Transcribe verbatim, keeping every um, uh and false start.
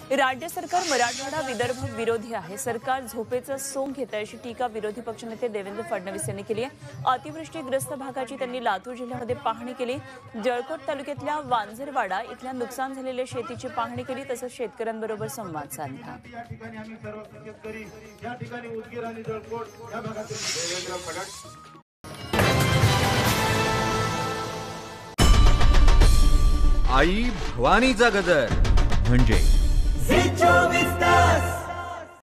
राज्य सरकार मराठवाडा विदर्भ विरोधी आहे। सरकार झोपेचं सोंग घेत आहे अशी टीका विरोधी पक्षनेते देवेंद्र फडणवीस यांनी केली आहे। अतिवृष्टीग्रस्त भागाची त्यांनी लातूर जिल्ह्यामध्ये पाहणी केली। जळकोट तालुक्यातल्या वांजरवाडा इथल्या नुकसान झालेल्या शेतीची पाहणी केली, तसंच शेतकऱ्यांबरोबर संवाद साधला। आई भवानीचा गजर म्हणजे चोवीस तास।